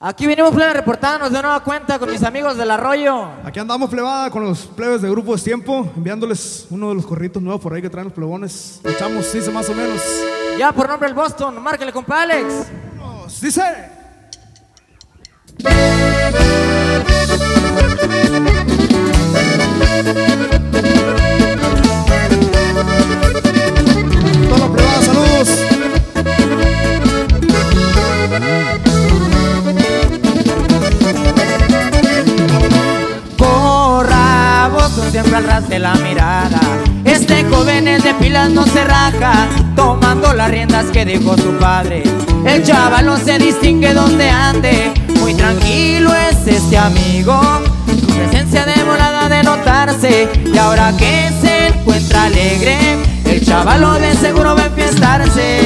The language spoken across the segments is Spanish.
Aquí venimos, plebe, reportándonos de nueva cuenta con mis amigos del Arroyo. Aquí andamos, plebada, con los plebes de Grupo Destiempo, enviándoles uno de los corritos nuevos por ahí que traen los plebones. Le echamos, dice más o menos. Ya por nombre el Boston, márquele, compa Alex. Nos dice. Toda la plebada, saludos. Siempre al ras de la mirada. Este joven es de pilas, no se raja, tomando las riendas que dejó su padre. El chaval no se distingue donde ande, muy tranquilo es este amigo. Su presencia de volada de notarse, y ahora que se encuentra alegre, el chaval de seguro va a enfiestarse.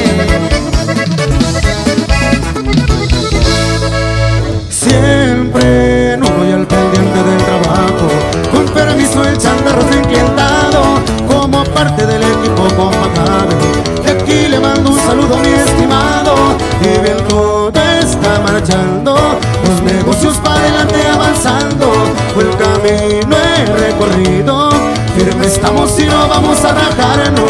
Siempre no voy al pendiente del trabajo, con permiso el changarro está enclientado, como parte del equipo con Macabe. De aquí le mando un saludo a mi estimado, y bien todo está marchando, los negocios para adelante avanzando, el camino he recorrido, firme estamos y no vamos a rajarnos.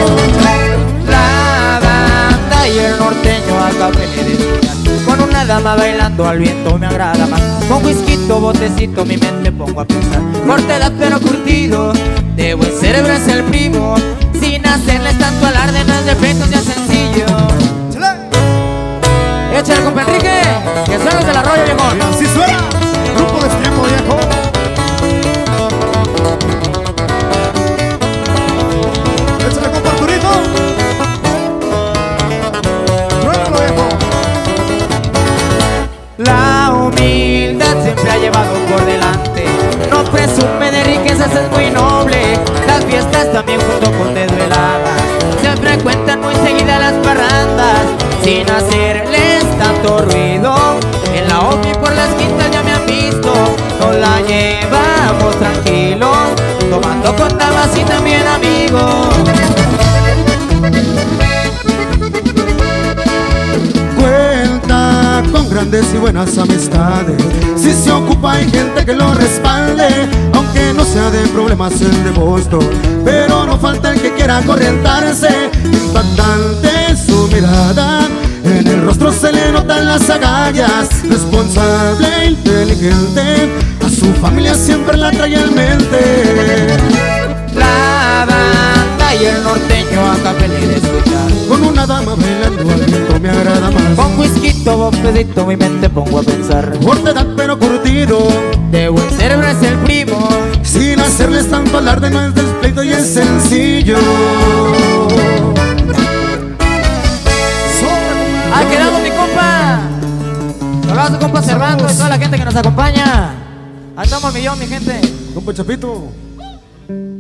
La banda y el norteño acá con una dama bailando al viento me agrada más. Con whisky, botecito, mi mente pongo a pensar. Corta edad pero curtido, de buen cerebro es el primo. Sin hacerles tanto alarde, no es de pleitos, ya sencillo. Échale, compa Enrique, que son los del Arroyo, viejo. Y así suena, Grupo Destiempo, viejo. Échale, compa Arturito. Ruégalo, viejo. La humildad siempre ha llevado por delante, no presume de riquezas, es muy noble. Las fiestas también junto con desveladas, se frecuentan muy seguidas las parrandas, sin hacerles tanto ruido. En la OPI por las quintas ya me han visto, nos la llevamos tranquilos, tomando con damas y también amigos. Con grandes y buenas amistades, si se ocupa hay gente que lo respalde, aunque no sea de problemas el de Boston, pero no falta el que quiera corrientarse. Impactante su mirada, en el rostro se le notan las agallas, responsable e inteligente, a su familia siempre la trae en mente. La banda y el norteño acá feliz de escuchar, con una dama bailando al viento me agrada más. con whisky, bofedito, mi mente pongo a pensar. Corta edad pero curtido, de buen cerebro es el primo. sin hacerles tanto alarde, no es despleito y es sencillo. Ha quedado mi compa. Saludos a su compa Cervando y toda la gente que nos acompaña. Ahí estamos al millón, mi gente. Compa Chapito.